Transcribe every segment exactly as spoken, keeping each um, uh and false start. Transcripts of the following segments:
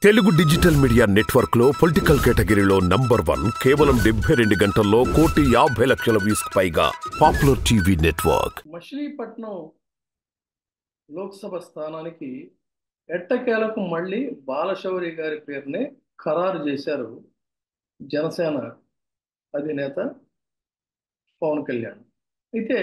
Telugu digital media network లో political కేటగిరీలో number one కేవలం డెబ్బై రెండు గంటల్లో కోటి యాభై లక్షల వ్యూస్ పైగా popular TV network. Machilipatnam Lok Sabha స్థానానికి ఎట్టకేలకు మళ్ళీ బాలశౌరి గారి పేరునే ఖరారు చేశారు జనసేన అధినేత పవన్ కళ్యాణ్. అయితే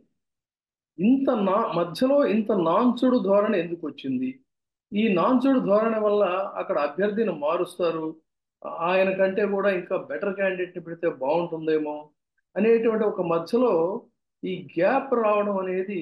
ఇంత నా మధ్యలో ఇంత నాంచుడు ధోరణి ఎందుకు వచ్చింది? ఈ నాంచుడు ధోరణి వల్ల అక్కడ అభ్యర్థిని మారుస్తారు, ఆయన కంటే కూడా ఇంకా బెటర్ క్యాండిడేట్ని పెడితే బాగుంటుందేమో అనేటువంటి ఒక మధ్యలో ఈ గ్యాప్ రావడం అనేది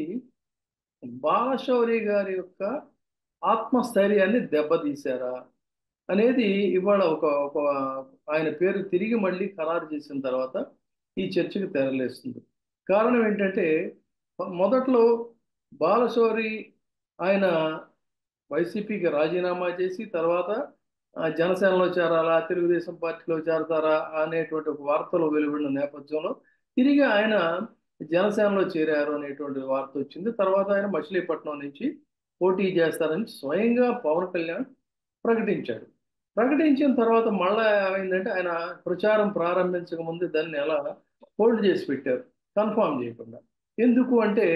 బాలశౌరి గారి యొక్క ఆత్మస్థైర్యాన్ని దెబ్బతీశారా అనేది ఇవాళ ఒక ఒక ఆయన పేరు తిరిగి మళ్ళీ ఖరారు చేసిన తర్వాత ఈ చర్చకు తెరలేస్తుంది. కారణం ఏంటంటే మొదట్లో బాలశౌరి ఆయన వైసీపీకి రాజీనామా చేసి తర్వాత జనసేనలో చేరాలా, తెలుగుదేశం పార్టీలో చేరతారా అనేటువంటి ఒక వార్తలు వెలువడిన నేపథ్యంలో తిరిగి ఆయన జనసేనలో చేరారు అనేటువంటి వార్త వచ్చింది. తర్వాత ఆయన మచిలీపట్నం నుంచి పోటీ చేస్తారని స్వయంగా పవన్ కళ్యాణ్ ప్రకటించాడు. ప్రకటించిన తర్వాత మళ్ళా ఏమైందంటే ఆయన ప్రచారం ప్రారంభించక ముందు దాన్ని ఎలా హోల్డ్ చేసి పెట్టారు, కన్ఫామ్ చేయకుండా. ఎందుకు అంటే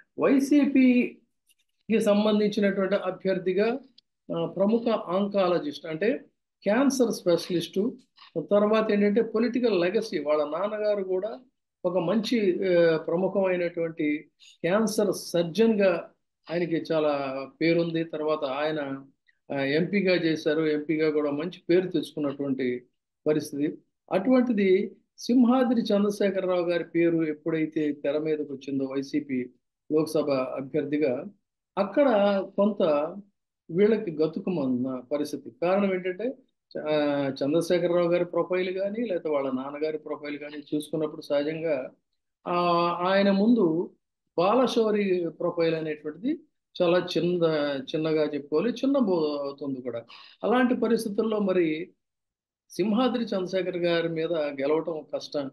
వైసీపీకి సంబంధించినటువంటి అభ్యర్థిగా ప్రముఖ ఆంకాలజిస్ట్ అంటే క్యాన్సర్ స్పెషలిస్టు, తర్వాత ఏంటంటే పొలిటికల్ లెగసీ, వాళ్ళ నాన్నగారు కూడా ఒక మంచి ప్రముఖమైనటువంటి క్యాన్సర్ సర్జన్గా ఆయనకి చాలా పేరుంది. తర్వాత ఆయన ఎంపీగా చేశారు, ఎంపీగా కూడా మంచి పేరు తెచ్చుకున్నటువంటి పరిస్థితి. అటువంటిది సింహాద్రి చంద్రశేఖరరావు గారి పేరు ఎప్పుడైతే తెర మీదకి వచ్చిందో వైసీపీ లోక్సభ అభ్యర్థిగా, అక్కడ కొంత వీళ్ళకి గతుకుమన్న పరిస్థితి. కారణం ఏంటంటే చంద్రశేఖరరావు గారి ప్రొఫైల్ కానీ లేకపోతే వాళ్ళ నాన్నగారి ప్రొఫైల్ కానీ చూసుకున్నప్పుడు సహజంగా ఆయన ముందు బాలశౌరి ప్రొఫైల్ అనేటువంటిది చాలా చిన్న చిన్నగా చెప్పుకోవాలి, చిన్న అవుతుంది కూడా. అలాంటి పరిస్థితుల్లో మరి సింహాద్రి చంద్రశేఖర్ గారి మీద గెలవటం కష్టం,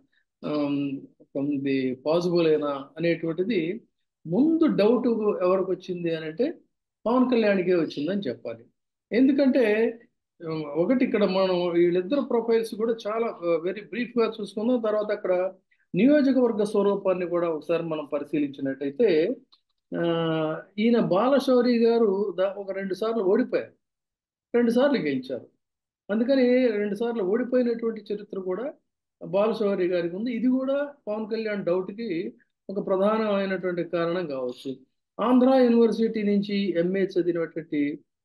ఇది పాసిబులేనా అనేటువంటిది ముందు డౌట్ ఎవరికి వచ్చింది అని అంటే పవన్ కళ్యాణ్కే వచ్చిందని చెప్పాలి. ఎందుకంటే ఒకటి ఇక్కడ మనం వీళ్ళిద్దరు ప్రొఫైల్స్ కూడా చాలా వెరీ బ్రీఫ్గా చూసుకుందాం. తర్వాత అక్కడ నియోజకవర్గ స్వరూపాన్ని కూడా ఒకసారి మనం పరిశీలించినట్టయితే ఈయన బాలశౌరి గారు ఒక రెండు సార్లు ఓడిపోయారు, రెండు సార్లు గెలిచారు. అందుకని రెండు సార్లు ఓడిపోయినటువంటి చరిత్ర కూడా బాలశౌరి గారికి ఉంది. ఇది కూడా పవన్ కళ్యాణ్ డౌట్కి ఒక ప్రధానమైనటువంటి కారణం కావచ్చు. ఆంధ్ర యూనివర్సిటీ నుంచి ఎంఏ చదివినటువంటి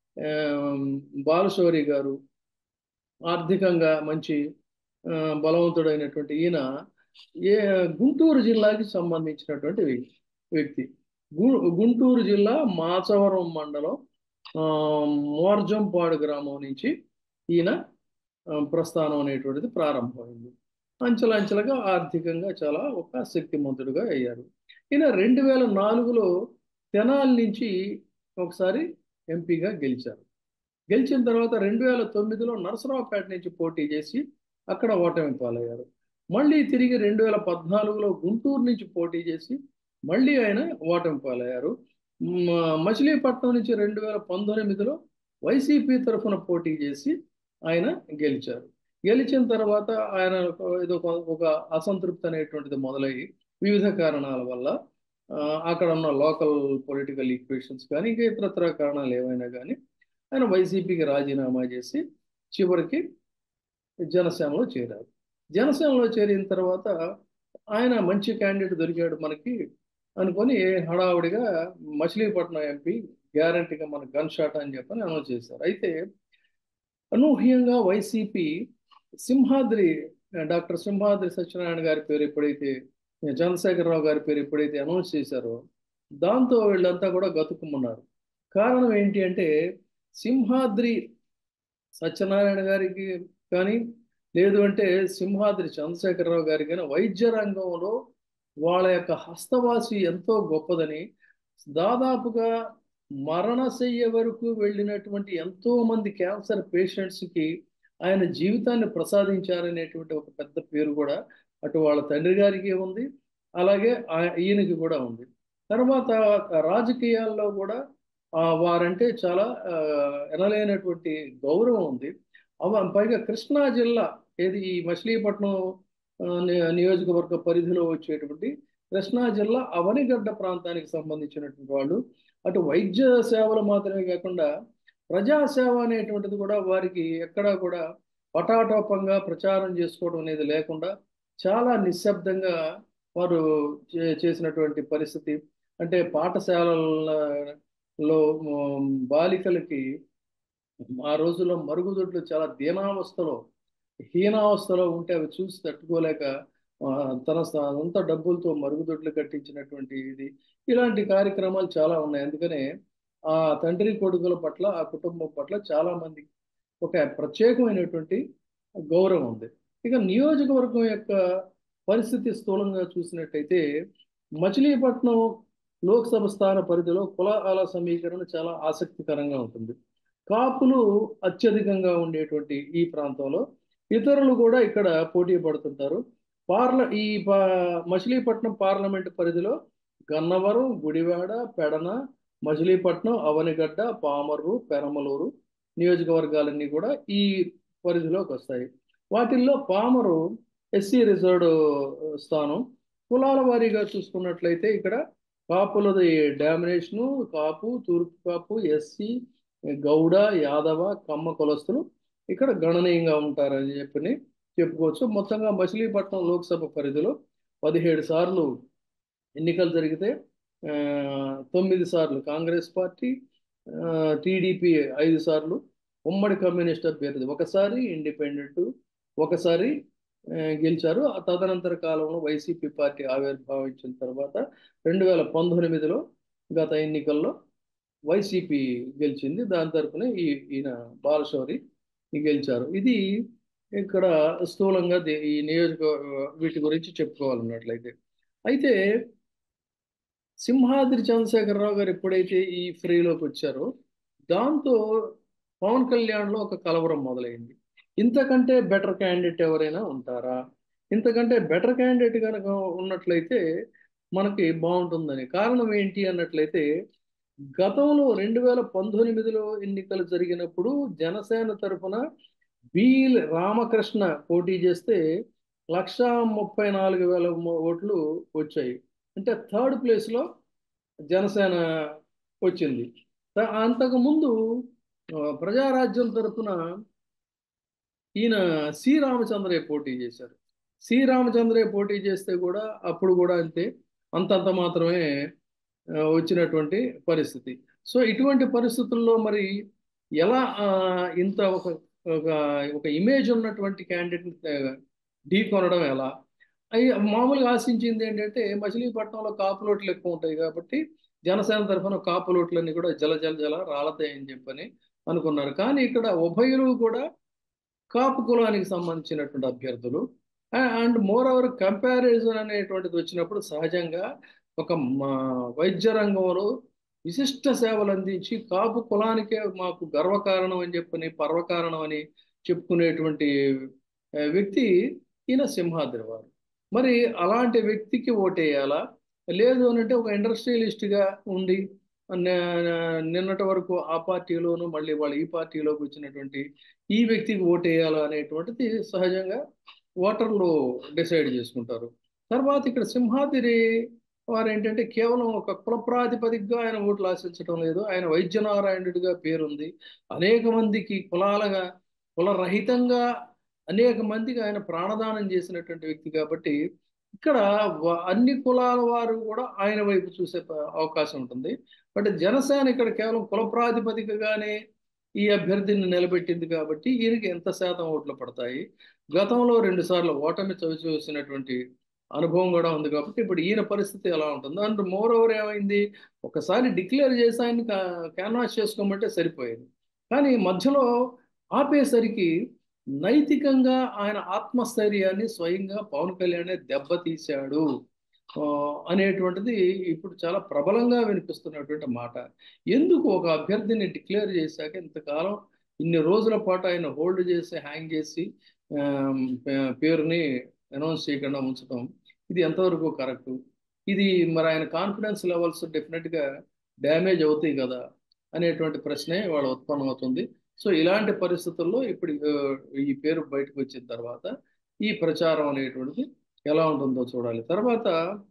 బాలశౌరి గారు ఆర్థికంగా మంచి బలవంతుడైనటువంటి ఈయన ఏ గుంటూరు జిల్లాకి సంబంధించినటువంటి వ్యక్తి. గుంటూరు జిల్లా మాచవరం మండలం మోర్జంపాడు గ్రామం నుంచి ఈయన ప్రస్థానం అనేటువంటిది ప్రారంభమైంది. అంచెలంచెలుగా ఆర్థికంగా చాలా ఒక శక్తిమంతుడుగా అయ్యారు. ఈయన రెండు వేల నాలుగులో తెనాలి నుంచి ఒకసారి ఎంపీగా గెలిచారు. గెలిచిన తర్వాత రెండు వేల తొమ్మిదిలో నరసరావుపేట నుంచి పోటీ చేసి అక్కడ ఓటమి పాలయ్యారు. మళ్ళీ తిరిగి రెండు వేల పద్నాలుగులో గుంటూరు నుంచి పోటీ చేసి మళ్ళీ ఆయన ఓటమి పాలయ్యారు. మచిలీపట్నం నుంచి రెండు వేల పంతొమ్మిదిలో వైసీపీ తరఫున పోటీ చేసి ఆయన గెలిచారు. గెలిచిన తర్వాత ఆయన ఏదో ఒక అసంతృప్తి అనేటువంటిది మొదలయ్యి వివిధ కారణాల వల్ల అక్కడ ఉన్న లోకల్ పొలిటికల్ ఈక్వేషన్స్ కానీ ఇంకా ఇతరత్ర కారణాలు ఏమైనా కానీ ఆయన వైసీపీకి రాజీనామా చేసి చివరికి జనసేనలో చేరారు. జనసేనలో చేరిన తర్వాత ఆయన మంచి క్యాండిడేట్ దొరికాడు మనకి అనుకొని హడావుడిగా మచిలీపట్నం ఎంపీ గ్యారంటీగా మన గన్ షాట్ అని చెప్పని అనౌన్స్ చేశారు. అయితే అనూహ్యంగా వైసీపీ సింహాద్రి డాక్టర్ సింహాద్రి సత్యనారాయణ గారి పేరు ఎప్పుడైతే చంద్రశేఖరరావు గారి పేరు ఎప్పుడైతే అనౌన్స్ చేశారో దాంతో వీళ్ళంతా కూడా గతుకుమన్నారు. కారణం ఏంటి అంటే సింహాద్రి సత్యనారాయణ గారికి కానీ లేదు అంటే సింహాద్రి చంద్రశేఖరరావు గారికి కానీ వైద్య రంగంలో వాళ్ళ యొక్క హస్తవాసి ఎంతో గొప్పదని, దాదాపుగా మరణశయ్య వరకు వెళ్ళినటువంటి ఎంతో మంది క్యాన్సర్ పేషెంట్స్కి ఆయన జీవితాన్ని ప్రసాదించారనేటువంటి ఒక పెద్ద పేరు కూడా అటు వాళ్ళ తండ్రి గారికి ఉంది, అలాగే ఈయనకి కూడా ఉంది. తర్వాత రాజకీయాల్లో కూడా ఆ, వారంటే చాలా ఆ, ఎనలేనటువంటి గౌరవం ఉంది. అవ పైగా కృష్ణా జిల్లా, ఏది ఈ మచిలీపట్నం ఆ, ని- నియోజకవర్గ పరిధిలో వచ్చేటువంటి కృష్ణా జిల్లా అవనిగడ్డ ప్రాంతానికి సంబంధించినటువంటి వాళ్ళు అటు వైద్య సేవలు మాత్రమే కాకుండా ప్రజాసేవ అనేటువంటిది కూడా వారికి ఎక్కడా కూడా పటాటోపంగా ప్రచారం చేసుకోవడం అనేది లేకుండా చాలా నిశ్శబ్దంగా వారు చే- చేసినటువంటి పరిస్థితి. అంటే పాఠశాలల్లో మ్, బాలికలకి ఆ రోజుల్లో మరుగుదొడ్లు చాలా దీనావస్థలో, హీనావస్థలో ఉంటే అవి చూసి తట్టుకోలేక ఆ, తన సొంత డబ్బులతో మరుగుదొడ్లు కట్టించినటువంటి ఇది, ఇలాంటి కార్యక్రమాలు చాలా ఉన్నాయి. అందుకనే ఆ తండ్రి కొడుకుల పట్ల, ఆ కుటుంబం పట్ల చాలా మంది ఒక ప్రత్యేకమైనటువంటి గౌరవం ఉంది. ఇక నియోజకవర్గం యొక్క పరిస్థితి స్థూలంగా చూసినట్టయితే మచిలీపట్నం లోక్సభ స్థాన పరిధిలో కులాల సమీకరణ చాలా ఆసక్తికరంగా ఉంటుంది. కాపులు అత్యధికంగా ఉండేటువంటి ఈ ప్రాంతంలో ఇతరులు కూడా ఇక్కడ పోటీ పడుతుంటారు. పార్ల ఈ పా మచిలీపట్నం పార్లమెంటు పరిధిలో గన్నవరం, గుడివాడ, పెడన, మచిలీపట్నం, అవనిగడ్డ, పామర్రు, పెరమలూరు నియోజకవర్గాలన్నీ కూడా ఈ పరిధిలోకి వస్తాయి. వాటిల్లో పామరు ఎస్సీ రిజర్వ్డ్ స్థానం. కులాల వారీగా చూసుకున్నట్లయితే ఇక్కడ కాపులది డామినేషను, కాపు, తూర్పు కాపు, ఎస్సీ, గౌడ, యాదవ, కమ్మ కులస్తులు ఇక్కడ గణనీయంగా ఉంటారని చెప్పని చెప్పుకోవచ్చు. మొత్తంగా మచిలీపట్నం లోక్సభ పరిధిలో పదిహేడు సార్లు ఎన్నికలు జరిగితే ఆ, తొమ్మిది సార్లు కాంగ్రెస్ పార్టీ, ఆ, టీడీపీ ఐదు సార్లు, ఉమ్మడి కమ్యూనిస్ట్ అభ్యర్థి ఒకసారి, ఇండిపెండెంట్ ఒకసారి ఆ, గెలిచారు. ఆ తదనంతర కాలంలో వైసీపీ పార్టీ ఆవిర్భావించిన తర్వాత రెండు వేల పంతొమ్మిదిలో గత ఎన్నికల్లో వైసీపీ గెలిచింది. దాని తరపున ఈ ఈయన బాలశౌరి గెలిచారు. ఇది ఇక్కడ స్థూలంగా దే- ఈ నియోజక వీటి గురించి చెప్పుకోవాలన్నట్లయితే. అయితే సింహాద్రి చంద్రశేఖరరావు గారు ఎప్పుడైతే ఈ ఫ్రీలోకి వచ్చారో దాంతో పవన్ కళ్యాణ్లో ఒక కలవరం మొదలైంది. ఇంతకంటే బెటర్ క్యాండిడేట్ ఎవరైనా ఉంటారా, ఇంతకంటే బెటర్ క్యాండిడేట్ కనుక ఉన్నట్లయితే మనకి బాగుంటుందని. కారణం ఏంటి అన్నట్లయితే గతంలో రెండు వేల పంతొమ్మిదిలో ఎన్నికలు జరిగినప్పుడు జనసేన తరఫున బి రామకృష్ణ పోటీ చేస్తే లక్షా ముప్పై నాలుగు వేల ఓట్లు వచ్చాయి. అంటే థర్డ్ ప్లేస్లో జనసేన వచ్చింది. త- అంతకుముందు ఆ, ప్రజారాజ్యం తరపున ఈయన సి రామచంద్రయ్య పోటీ చేశారు. సి రామచంద్రయ్య పోటీ చేస్తే కూడా అప్పుడు కూడా అంతే, అంతంత మాత్రమే ఆ, వచ్చినటువంటి పరిస్థితి. సో ఇటువంటి పరిస్థితుల్లో మరి ఎలా ఆ, ఇంత ఒక ఒక ఒక ఇమేజ్ ఉన్నటువంటి క్యాండిడేట్ ఢీ కొనడం ఎలా? అవి మామూలుగా ఆశించింది ఏంటంటే మచిలీపట్నంలో కాపు ఓట్లు ఎక్కువ ఉంటాయి కాబట్టి జనసేన తరఫున కాపు ఓట్లన్నీ కూడా జల జల జల రాలతాయని చెప్పని అనుకున్నారు. కానీ ఇక్కడ ఉభయులు కూడా కాపు కులానికి సంబంధించినటువంటి అభ్యర్థులు. అండ్ మోర్ ఓవర్ కంపారిజన్ అనేటువంటిది వచ్చినప్పుడు సహజంగా ఒక మా వైద్య రంగంలో విశిష్ట సేవలు అందించి కాపు కులానికే మాకు గర్వకారణం అని చెప్పని, పర్వకారణం అని చెప్పుకునేటువంటి ఆ, వ్యక్తి ఈయన సింహాద్రి వారు. మరి అలాంటి వ్యక్తికి ఓటేయాలా, లేదు అని అంటే ఒక ఇండస్ట్రియలిస్ట్గా ఉండి న- నిన్నటి వరకు ఆ పార్టీలోను మళ్ళీ వాళ్ళు ఈ పార్టీలోకి వచ్చినటువంటి ఈ వ్యక్తికి ఓటేయాలా అనేటువంటిది సహజంగా ఓటర్లు డిసైడ్ చేసుకుంటారు. తర్వాత ఇక్కడ సింహాద్రి వారు ఏంటంటే కేవలం ఒక కుల ప్రాతిపదికగా ఆయన ఓట్లు ఆశించడం లేదు. ఆయన వైద్యనారాయణుడిగా పేరుంది. అనేక మందికి కులాలుగా కులరహితంగా అనేక మందికి ఆయన ప్రాణదానం చేసినటువంటి వ్యక్తి కాబట్టి ఇక్కడ వ- అన్ని కులాల వారు కూడా ఆయన వైపు చూసే ప- అవకాశం ఉంటుంది. బట్ జనసేన ఇక్కడ కేవలం కుల ప్రాతిపదికగానే ఈ అభ్యర్థిని నిలబెట్టింది కాబట్టి ఈయనకి ఎంత శాతం ఓట్లు పడతాయి. గతంలో రెండు సార్లు ఓటమి చవి చూసినటువంటి అనుభవం కూడా ఉంది కాబట్టి ఇప్పుడు ఈయన పరిస్థితి ఎలా ఉంటుంది. అండ్ మోర్ ఓవర్ ఏమైంది, ఒకసారి డిక్లేర్ చేసి ఆయన క్యాన్వాస్ చేసుకోమంటే సరిపోయేది. కానీ మధ్యలో ఆపేసరికి నైతికంగా ఆయన ఆత్మస్థైర్యాన్ని స్వయంగా పవన్ కళ్యాణ్ దెబ్బతీశాడు ఆ, అనేటువంటిది ఇప్పుడు చాలా ప్రబలంగా వినిపిస్తున్నటువంటి మాట. ఎందుకు ఒక అభ్యర్థిని డిక్లేర్ చేశాక ఇంతకాలం ఇన్ని రోజుల పాటు ఆయన హోల్డ్ చేసి హ్యాంగ్ చేసి ఆ, పే- పేరుని అనౌన్స్ చేయకుండా ఉంచడం, ఇది ఎంతవరకు కరెక్ట్? ఇది మరి ఆయన కాన్ఫిడెన్స్ లెవెల్స్ డెఫినెట్గా డ్యామేజ్ అవుతాయి కదా. అనేటువంటి ప్రశ్నే వాళ్ళ ఉత్పన్నమవుతుంది. సో ఇలాంటి పరిస్థితుల్లో ఇప్పుడు ఆ, ఈ పేరు బయటకు వచ్చిన తర్వాత ఈ ప్రచారం అనేటువంటిది ఎలా ఉంటుందో చూడాలి. తర్వాత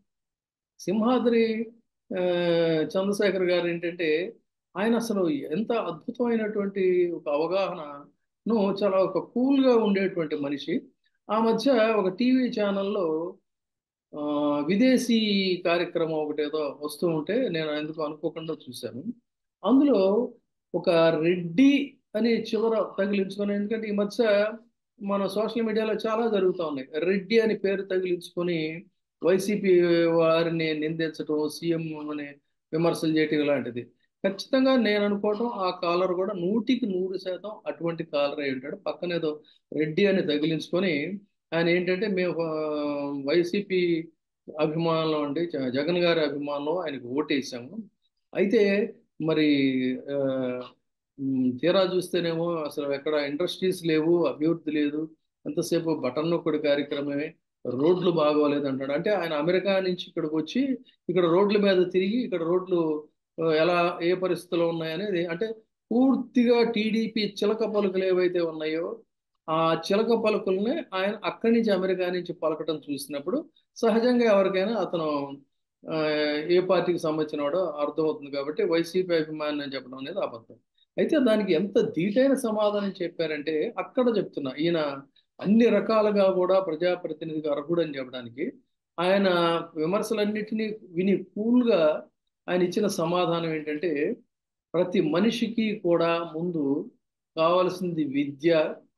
సింహాద్రి ఆ, చంద్రశేఖర్ గారు ఏంటంటే ఆయన అసలు ఎంత అద్భుతమైనటువంటి ఒక అవగాహనను, చాలా ఒక కూల్గా ఉండేటువంటి మనిషి. ఆ మధ్య ఒక టీవీ ఛానల్లో ఆ, విదేశీ కార్యక్రమం ఒకటేదో వస్తూ ఉంటే నేను ఎందుకు అనుకోకుండా చూశాను. అందులో ఒక రెడ్డి అని చివర తగిలించుకొని, ఎందుకంటే ఈ మధ్య మన సోషల్ మీడియాలో చాలా జరుగుతూ ఉన్నాయి, రెడ్డి అని పేరు తగిలించుకొని వైసీపీ వారిని నిందించడం, సీఎం అని విమర్శలు చేయటం ఇలాంటిది. ఖచ్చితంగా నేను అనుకోవటం ఆ కాలర్ కూడా నూటికి నూరు శాతం అటువంటి కాలర్ అయి ఉంటాడు. పక్కన ఏదో రెడ్డి అని తగిలించుకొని ఆయన ఏంటంటే మేము ఆ, వైసీపీ అభిమానులు అండి, జ- జగన్ గారి అభిమానులు, ఆయనకు ఓటేసాము. అయితే మరి ఆ, ఉమ్, తీరా చూస్తేనేమో అసలు ఎక్కడ ఇండస్ట్రీస్ లేవు, అభివృద్ధి లేదు, ఎంతసేపు బటన్ నొక్కడి కార్యక్రమమే, రోడ్లు బాగోలేదు అంటాడు. అంటే ఆయన అమెరికా నుంచి ఇక్కడికి వచ్చి ఇక్కడ రోడ్ల మీద తిరిగి ఇక్కడ రోడ్లు ఆ, ఎలా ఏ పరిస్థితిలో ఉన్నాయనేది, అంటే పూర్తిగా టీడీపీ చిలక పలుకులు ఏవైతే ఉన్నాయో ఆ చిలక పలుకుల్ని ఆయన అక్కడి నుంచి అమెరికా నుంచి పలకటం చూసినప్పుడు సహజంగా ఎవరికైనా అతను ఆ, ఏ పార్టీకి సంబంధించిన వాడో అర్థమవుతుంది. కాబట్టి వైసీపీ అభిమాని అని చెప్పడం అనేది అబద్ధం. అయితే దానికి ఎంత ధీటైన సమాధానం చెప్పారంటే, అక్కడ చెప్తున్నా ఈయన అన్ని రకాలుగా కూడా ప్రజాప్రతినిధిగా అర్హుడని చెప్పడానికి ఆయన విమర్శలన్నిటినీ విని కూల్గా ఆయన ఇచ్చిన సమాధానం ఏంటంటే, ప్రతి మనిషికి కూడా ముందు కావాల్సింది విద్య,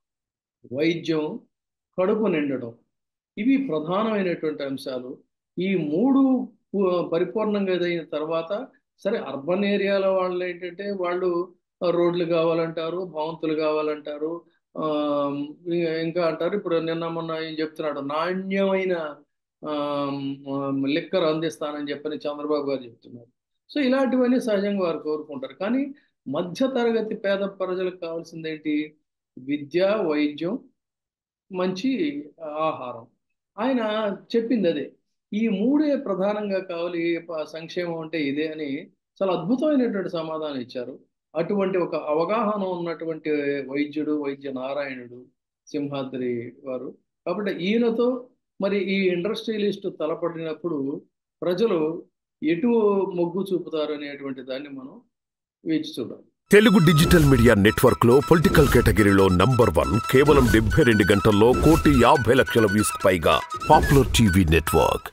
వైద్యం, కడుపు నిండడం, ఇవి ప్రధానమైనటువంటి అంశాలు. ఈ మూడు పు- పరిపూర్ణంగా అయిన తర్వాత సరే అర్బన్ ఏరియాల వాళ్ళు ఏంటంటే వాళ్ళు ఆ, రోడ్లు కావాలంటారు, భవంతులు కావాలంటారు, ఆ, ఇ- ఇంకా అంటారు. ఇప్పుడు నిన్న మొన్న ఏం చెప్తున్నాడు, నాణ్యమైన లిక్కర్ అందిస్తానని చెప్పని చంద్రబాబు గారు చెప్తున్నారు. సో ఇలాంటివన్నీ సహజంగా వారు కోరుకుంటారు. కానీ మధ్య తరగతి పేద ప్రజలకు కావాల్సింది ఏంటి? విద్య, వైద్యం, మంచి ఆహారం. ఆయన చెప్పింది అదే. ఈ మూడే ప్రధానంగా కావాలి, ప- సంక్షేమం అంటే ఇదే అని చాలా అద్భుతమైనటువంటి సమాధానం ఇచ్చారు. అటువంటి ఒక అవగాహన ఉన్నటువంటి వైద్యుడు, వైద్య నారాయణుడు సింహాద్రి వారు. కాబట్టి ఈయనతో మరి ఈ ఇండస్ట్రియలిస్ట్ తలపడినప్పుడు ప్రజలు ఎటు మొగ్గు చూపుతారు అనేటువంటి దాన్ని మనం వేచి చూడాలి. తెలుగు డిజిటల్ మీడియా నెట్వర్క్ లో పొలిటికల్ కేటగిరీలో నంబర్ వన్ కేవలం డెబ్బై రెండు గంటల్లో కోటి యాభై లక్షల వ్యూస్ పైగా పాపులర్ టీవీ నెట్వర్క్.